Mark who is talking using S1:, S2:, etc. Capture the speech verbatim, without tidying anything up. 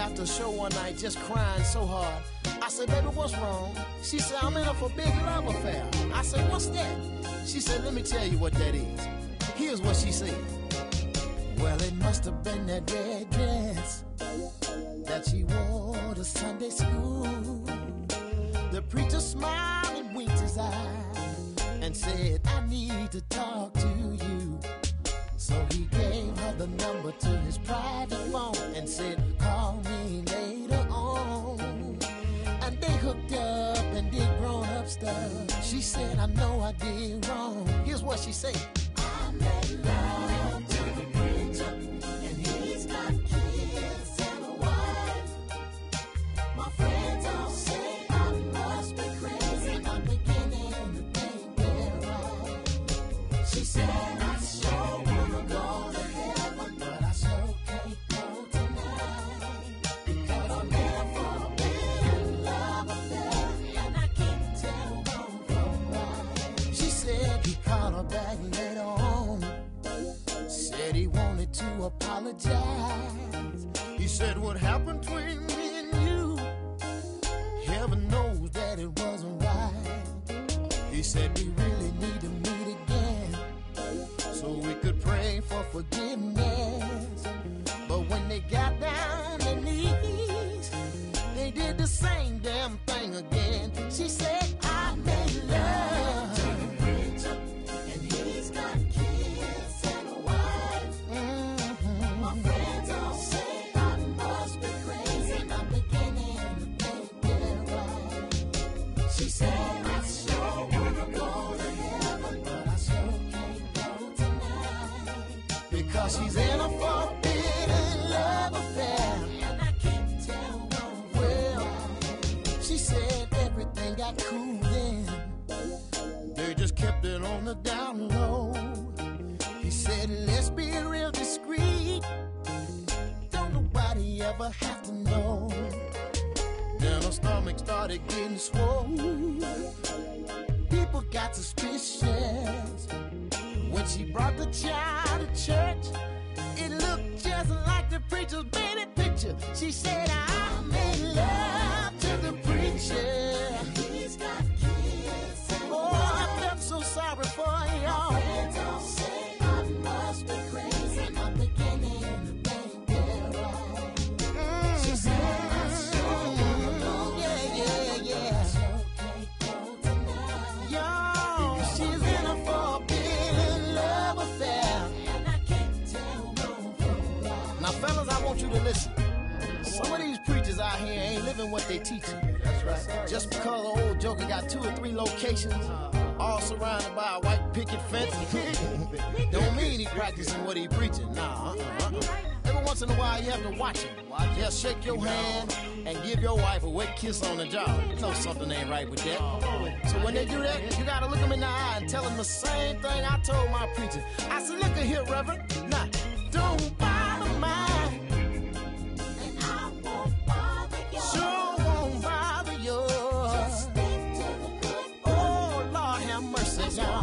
S1: after a show one night just crying so hard. I said, baby, what's wrong? She said, I'm in a forbidden love affair. I said, what's that? She said, let me tell you what that is. Here's what she said. Well, it must have been that red dress that she wore to Sunday school. The preacher smiled and winked his eye and said, I need to talk to you. So he gave her the number to his private phone and said, call me later on. And they hooked up and did grown-up stuff. She said, I know I did wrong. Here's what she said. I made love to the preacher, and he's got kids and a wife. My friends all say I must be crazy. I'm beginning to think they're right. She said, I sure wanna go to heaven, but I sure can't go tonight. Because I'm there for a big love affair, and I can't tell wrong from right. She said he called her back later on, said he wanted to apologize. He said, what happened between me and you, heaven knows that it wasn't right. He said, we really need to meet again so we could pray for forgiveness. But when they got down their knees, they did the same damn thing again. She said, I made love to the preacher, and he's got kids and a wife. Mm-hmm. My friends all say I must be crazy, and I'm beginning to think they're right. She said, I sure wanna go to heaven, but I sure can't go tonight. Because she's in a forbidden love affair, and I can't tell wrong from right. She said everything got cool then. They just kept it on the down low. He said, let's be real discreet. Don't nobody ever have to know. Then her stomach started getting swole. People got suspicious. When she brought the child to church, it looked just like the preacher's baby picture. She said, I made love to the preacher. He's got kids. Oh, I felt so sorry for y'all. Friends all say I must be crazy. I'm beginning to think they're right. Mm-hmm. She said, I sure wanna go. Yeah, yeah, yeah. I sure can't go tonight. Yo, she's in a forbidden love affair, and I can't tell wrong from right. Now, fellas, I want you to listen. Some of these preachers out here ain't living what they teaching. That's right. Just because the old joker got two or three locations, all surrounded by a white picket fence, don't mean he practicing what he preaching. Nah, uh-uh, uh-uh. Every once in a while you have to watch him. Just shake your hand and give your wife a wet kiss on the jaw. You know something ain't right with that. So when they do that, you gotta look them in the eye and tell them the same thing I told my preacher. I said, look at here, Reverend. Nah, don't bother mine. And I won't bother yours. Sure won't bother yours. Just stick to the good. Oh, Lord have mercy, God.